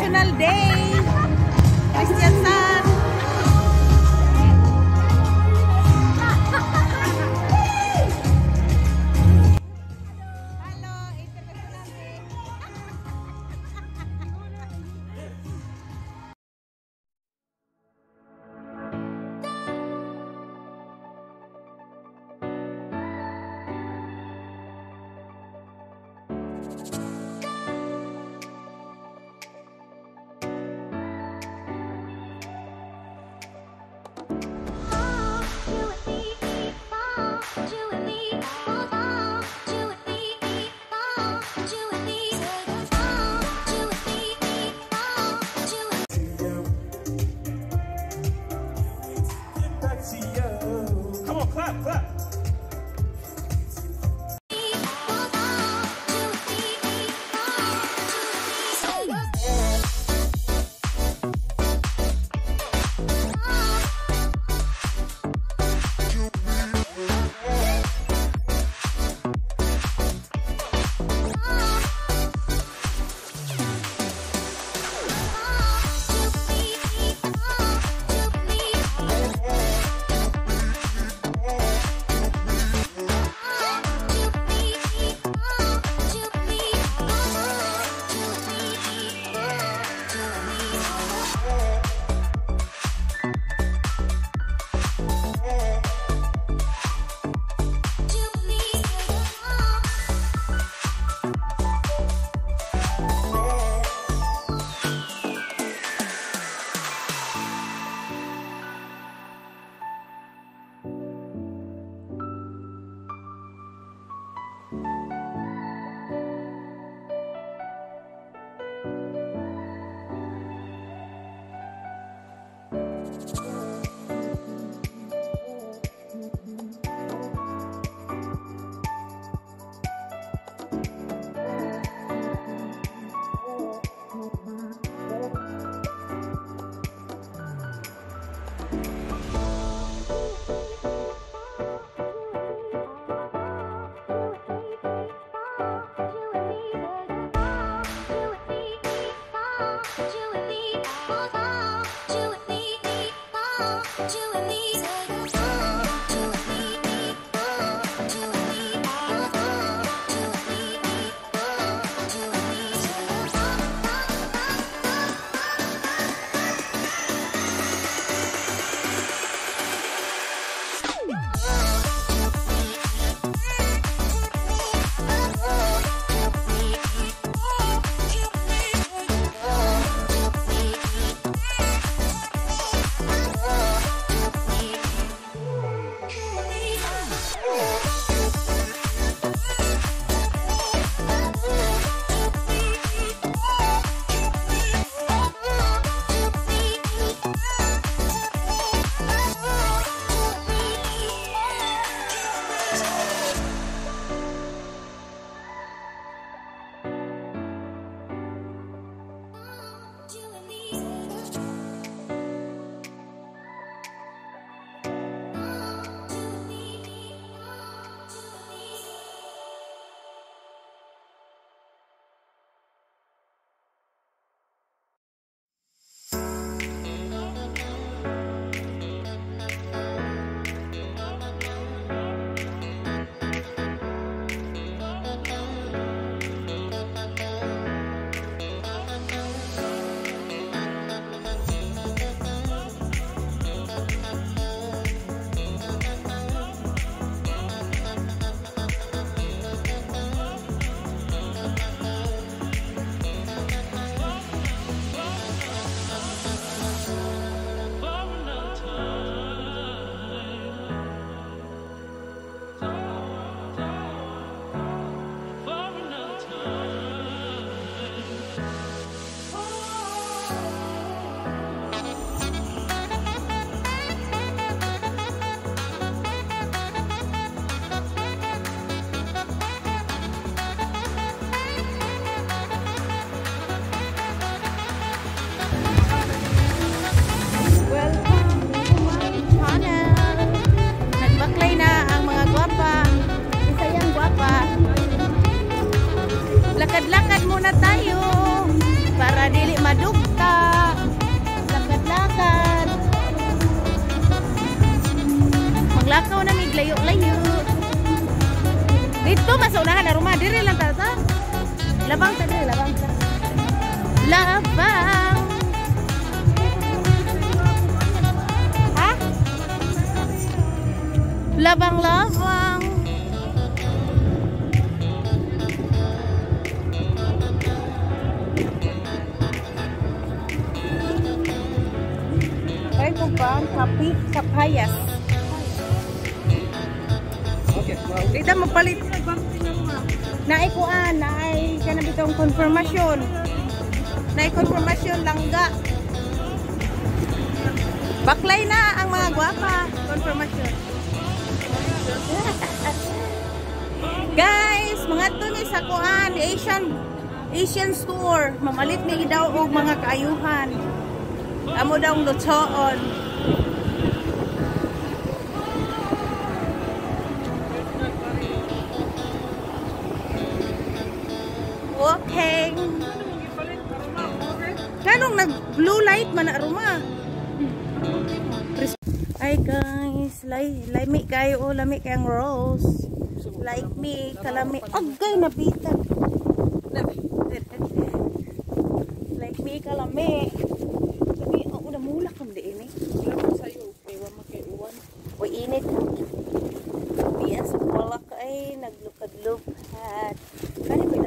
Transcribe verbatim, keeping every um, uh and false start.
International Day, Kristiansand. Lakad-lakad muna tayo para dili madug Lakaw na mig layo-layo. Dito masunahan na rumah diri lang ta sa. Labang ta diri, labang ta. Labang. Ha? Labang-labang. Ay ko ba kapi sa payas. Okay, wow. Dito mapalit naay kuan, naay kana bitong konfirmasyon. Naay konfirmasyon langga. Baklay na ang mga gwapa, konfirmasyon. Guys, mga tuni sa kuan, Asian Asian store, mamalit mi daw og mga kaayuhan. Amo daw ang lutsoon. Okay. Kanong nag blue light man na aroma. Ay guys, lay lami kayo, lami kayang rose. Like me, kalami. Agay nabitan. Like me, kalami. Sabi, oh, udah mulak kung di ini. Wala sa'yo, ewan makiuwan. Uy, init. Biyan sa palak ay naglupad-lupad. Kani ba